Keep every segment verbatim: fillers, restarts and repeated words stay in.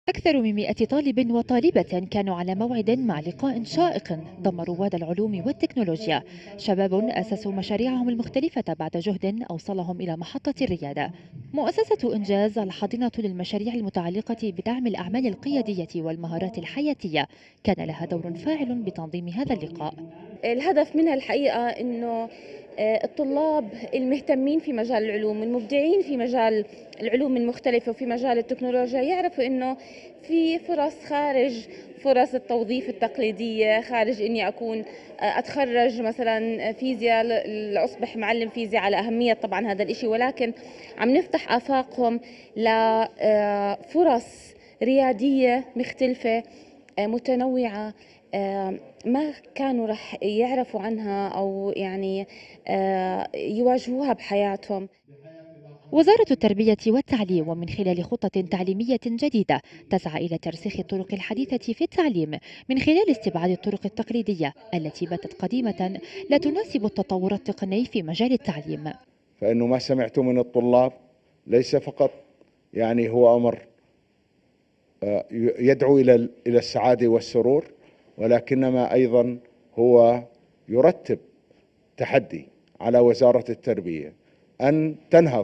أكثر من مئة طالب وطالبة كانوا على موعد مع لقاء شائق ضم رواد العلوم والتكنولوجيا. شباب أسسوا مشاريعهم المختلفة بعد جهد أوصلهم إلى محطة الريادة. مؤسسة إنجاز الحاضنة للمشاريع المتعلقة بدعم الأعمال القيادية والمهارات الحياتية كان لها دور فاعل بتنظيم هذا اللقاء. الهدف منها الحقيقة أنه آه، الطلاب المهتمين في مجال العلوم المبدعين في مجال العلوم المختلفة وفي مجال التكنولوجيا يعرفوا أنه في فرص خارج فرص التوظيف التقليدية، خارج أني أكون آه، أتخرج مثلا فيزياء ل- لأصبح معلم فيزياء، على أهمية طبعا هذا الإشي، ولكن عم نفتح آفاقهم لفرص ريادية مختلفة آه، متنوعة، آه، ما كانوا رح يعرفوا عنها أو يعني آه، يواجهوها بحياتهم. وزارة التربية والتعليم ومن خلال خطة تعليمية جديدة تسعى إلى ترسيخ الطرق الحديثة في التعليم من خلال استبعاد الطرق التقليدية التي باتت قديمة لا تناسب التطور التقني في مجال التعليم. فإنه ما سمعته من الطلاب ليس فقط يعني هو أمر آه، يدعو إلى إلى السعادة والسرور، ولكنما أيضا هو يرتب تحدي على وزارة التربية أن تنهض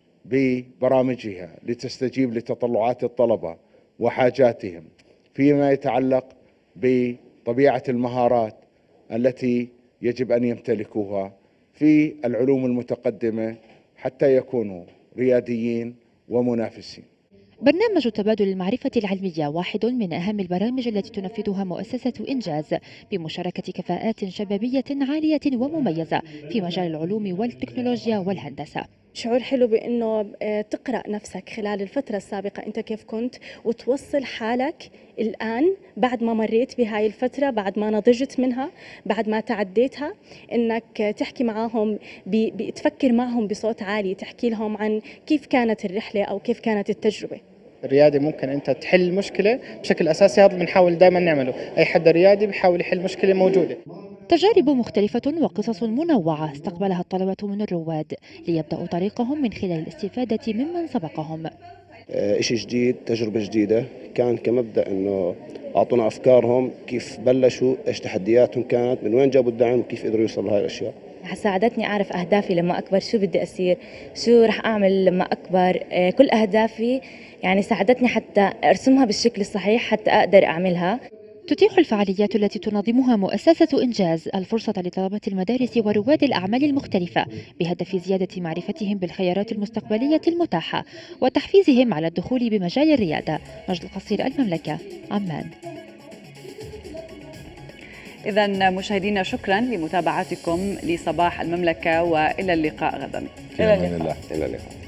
ببرامجها لتستجيب لتطلعات الطلبة وحاجاتهم فيما يتعلق بطبيعة المهارات التي يجب أن يمتلكوها في العلوم المتقدمة حتى يكونوا رياديين ومنافسين. برنامج تبادل المعرفة العلمية واحد من أهم البرامج التي تنفذها مؤسسة إنجاز بمشاركة كفاءات شبابية عالية ومميزة في مجال العلوم والتكنولوجيا والهندسة. شعور حلو بأنه آه، تقرأ نفسك خلال الفترة السابقة أنت كيف كنت، وتوصل حالك الآن بعد ما مريت بهاي الفترة، بعد ما نضجت منها، بعد ما تعديتها، أنك تحكي معهم ب- ب- تفكر معهم بصوت عالي، تحكي لهم عن كيف كانت الرحلة أو كيف كانت التجربة. الريادي ممكن انت تحل مشكله بشكل اساسي، هذا بنحاول دائما نعمله، اي حدا ريادي بيحاول يحل مشكله موجوده. تجارب مختلفة وقصص منوعة استقبلها الطلبة من الرواد ليبدأوا طريقهم من خلال الاستفادة ممن سبقهم. آه، إشي جديد، تجربة جديدة، كان كمبدأ إنه أعطونا أفكارهم كيف بلشوا، إيش تحدياتهم كانت، من وين جابوا الدعم وكيف قدروا يوصلوا لهاي الأشياء. ساعدتني أعرف أهدافي لما أكبر، شو بدي أصير، شو رح أعمل لما أكبر. آه، كل أهدافي يعني ساعدتني حتى أرسمها بالشكل الصحيح حتى أقدر أعملها. تتيح الفعاليات التي تنظمها مؤسسة إنجاز الفرصة لطلبة المدارس ورواد الأعمال المختلفة بهدف زيادة معرفتهم بالخيارات المستقبلية المتاحة وتحفيزهم على الدخول بمجال الريادة. مجد القصير، المملكة، عمان. إذا مشاهدينا، شكرا لمتابعتكم لصباح المملكة، وإلى اللقاء غدا. إلى اللقاء. إلى اللقاء.